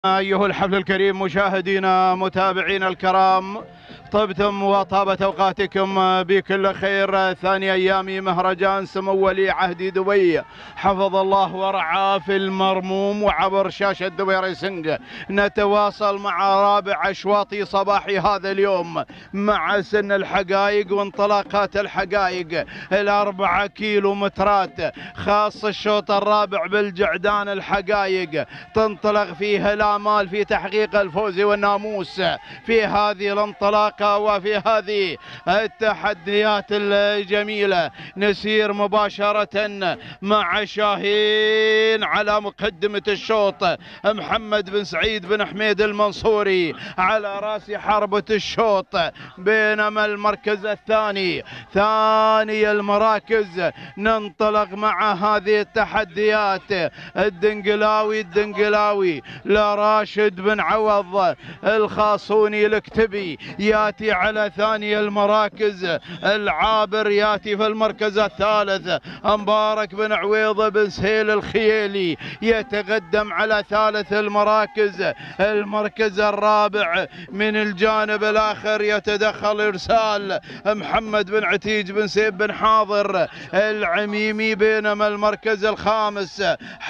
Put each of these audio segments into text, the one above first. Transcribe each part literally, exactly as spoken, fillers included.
أيها الحفل الكريم مشاهدينا متابعينا الكرام، طبتم وطابت أوقاتكم بكل خير. ثاني أيام مهرجان سمو ولي عهد دبي حفظ الله ورعاه في المرموم وعبر شاشة دبي ريسنج. نتواصل مع رابع أشواط صباح هذا اليوم مع سن الحقائق وانطلاقات الحقائق الأربعة كيلو مترات، خاص الشوط الرابع بالجعدان. الحقائق تنطلق فيها الآمال في تحقيق الفوز والناموس في هذه الانطلاقة وفي هذه التحديات الجميلة. نسير مباشرة مع شاهين على مقدمة الشوط، محمد بن سعيد بن حميد المنصوري على راس حربة الشوط، بينما المركز الثاني ثاني المراكز ننطلق مع هذه التحديات. الدنقلاوي الدنقلاوي لراشد بن عوض الخاصوني الكتبي ياتي على ثاني المراكز. العابر ياتي في المركز الثالث. مبارك بن عويضة بن سهيل الخيالي يتقدم على ثالث المراكز. المركز الرابع من الجانب الآخر يتدخل إرسال محمد بن عتيج بن سيب بن حاضر العميمي، بينما المركز الخامس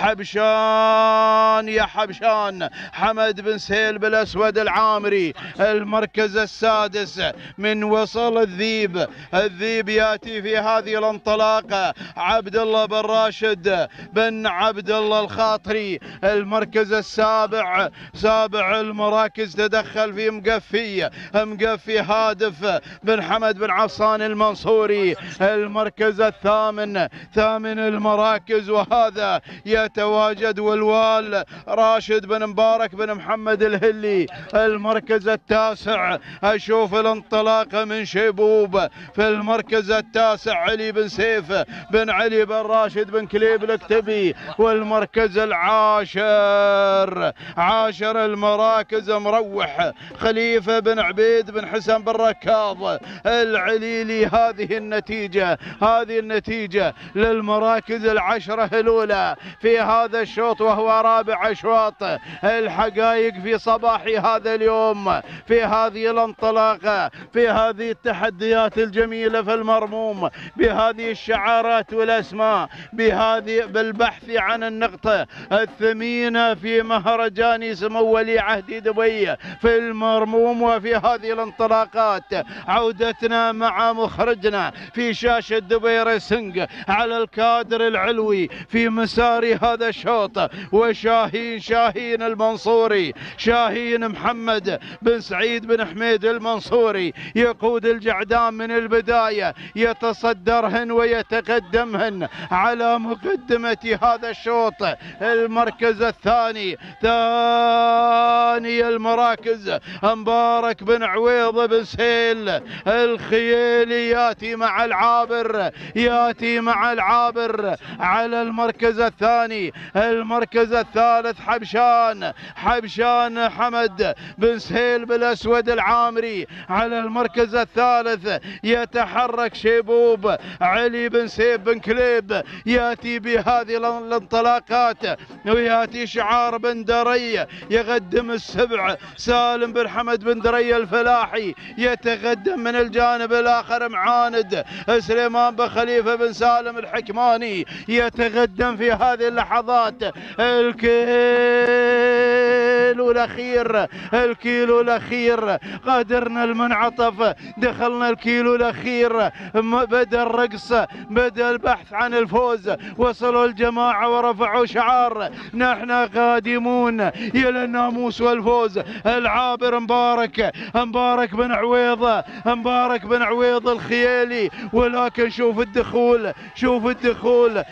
حبشان يا حبشان حمد بن سهيل بالأسود العامري. المركز السادس من وصل الذيب، الذيب ياتي في هذه الانطلاقه عبد الله بن راشد بن عبد الله الخاطري. المركز السابع سابع المراكز تدخل في مقفي مقفي هادف بن حمد بن عصان المنصوري. المركز الثامن ثامن المراكز وهذا يتواجد والوال راشد بن مبارك بن محمد الهلي. المركز التاسع اشوف الانطلاقه من شيبوب. في المركز التاسع علي بن سيف بن علي بن راشد بن كليب الكتبي. والمركز العاشر عاشر المراكز مروح خليفه بن عبيد بن حسن بن ركاض العليلي. هذه النتيجه هذه النتيجه للمراكز العشره الاولى في هذا الشوط، وهو رابع اشواط الحقائق في صباح هذا اليوم في هذه الانطلاقه، في هذه التحديات الجميله في المرموم، بهذه الشعارات والاسماء، بهذه بالبحث عن النقطه الثمينه في مهرجان سمو ولي عهد دبي في المرموم. وفي هذه الانطلاقات عودتنا مع مخرجنا في شاشه دبي ريسنج على الكادر العلوي في مسار هذا الشوط، وشاهين شاهين المنصوري شاهين محمد بن سعيد بن حميد المنصوري يقود الجعدان من البداية، يتصدرهن ويتقدمهن على مقدمة هذا الشوط. المركز الثاني ثاني المراكز مبارك بن عويض بن سهيل الخيالي ياتي مع العابر ياتي مع العابر على المركز الثاني. المركز الثالث حبشان حبشان حمد بن سهيل بالأسود العامري. على المركز الثالث يتحرك شيبوب علي بن سيب بن كليب ياتي بهذه الانطلاقات، وياتي شعار بن دري يقدم السبع سالم بن حمد بن دري الفلاحي. يتقدم من الجانب الآخر معاند سليمان بن خليفة بن سالم الحكماني يتقدم في هذه اللحظات. الكيلو الأخير الكيلو الأخير قادرنا المنعطف، دخلنا الكيلو الأخير، بدأ الرقص بدأ البحث عن الفوز. وصلوا الجماعة ورفعوا شعار نحن قادمون إلى الناموس والفوز. العابر مبارك مبارك بن عويضة مبارك بن عويضة الخيالي. ولكن شوف الدخول شوف الدخول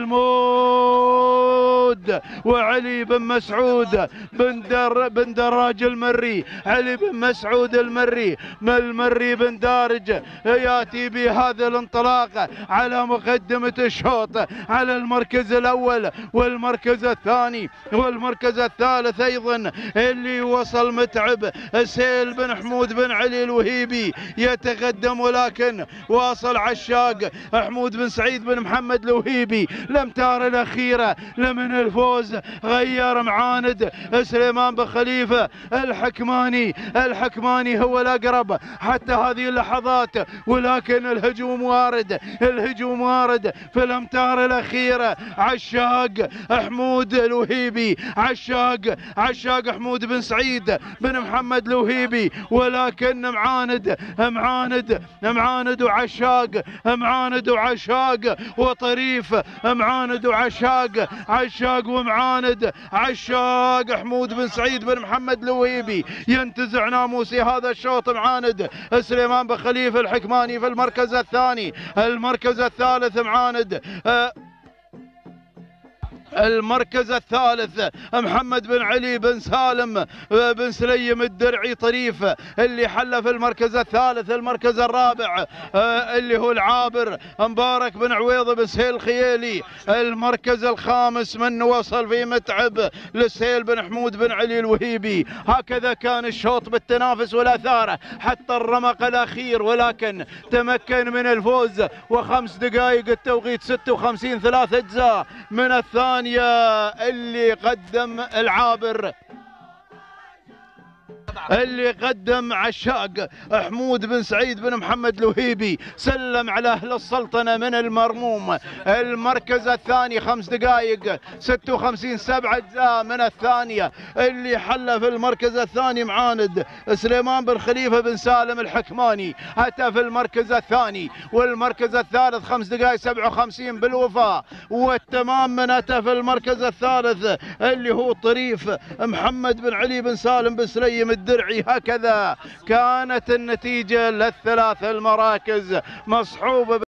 جلمود وعلي بن مسعود بن در بن دراج المري. علي بن مسعود المري المري بن دارج ياتي بهذا الانطلاقه على مقدمه الشوط على المركز الاول والمركز الثاني والمركز الثالث ايضا اللي وصل متعب سهيل بن حمود بن علي الوهيبي يتقدم، ولكن واصل عشاق حمود بن سعيد بن محمد الوهيبي. الامتار الاخيره لمن الفوز غير معاند سليمان سليمان بن خليفة الحكماني. الحكماني هو الأقرب حتى هذه اللحظات، ولكن الهجوم وارد، الهجوم وارد في الأمتار الأخيرة. عشاق حمود الوهيبي، عشاق عشاق حمود بن سعيد بن محمد الوهيبي، ولكن معاند معاند معاند وعشاق، معاند وعشاق وطريف، معاند وعشاق، عشاق ومعاند. عشاق حمود بن سعيد بن محمد الوهيبي ينتزع ناموسي هذا الشوط. معاند سليمان بن خليفة الحكماني في المركز الثاني. المركز الثالث معاند أه المركز الثالث محمد بن علي بن سالم بن سليم الدرعي طريف اللي حل في المركز الثالث. المركز الرابع اللي هو العابر مبارك بن عويض بن سهيل الخيالي. المركز الخامس من وصل في متعب لسهيل بن حمود بن علي الوهيبي. هكذا كان الشوط بالتنافس والأثارة حتى الرمق الأخير، ولكن تمكن من الفوز وخمس دقائق التوقيت ستة وخمسين ثلاث أجزاء من الثاني اللي قدم العابر، اللي قدم عشاق حمود بن سعيد بن محمد الوهيبي. سلم على أهل السلطنة من المرموم. المركز الثاني خمس دقائق ستة وخمسين سبعة أجزاء من الثانية. اللي حل في المركز الثاني معاند سليمان بن خليفة بن سالم الحكماني، أتى في المركز الثاني. والمركز الثالث خمس دقائق سبعة وخمسين بالوفاء والتمام من أتى في المركز الثالث اللي هو طريف محمد بن علي بن سالم بن سليم الدرعي. هكذا كانت النتيجة للثلاث المراكز مصحوبة